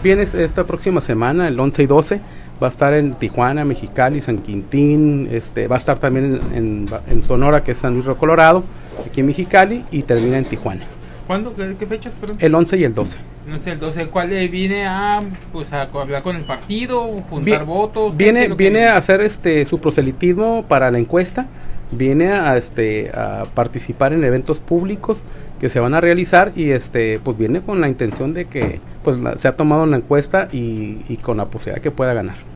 Viene esta próxima semana, el 11 y 12, va a estar en Tijuana, Mexicali, San Quintín, va a estar también en Sonora, que es San Luis Río Colorado, aquí en Mexicali, y termina en Tijuana. ¿Cuándo? ¿Qué fechas fueron? El 11 y el 12. No sé, el 12, ¿cuál viene a hablar con el partido, juntar votos? Viene a hacer su proselitismo para la encuesta, viene a participar en eventos públicos que se van a realizar y pues viene con la intención de que pues se ha tomado una encuesta y con la posibilidad que pueda ganar.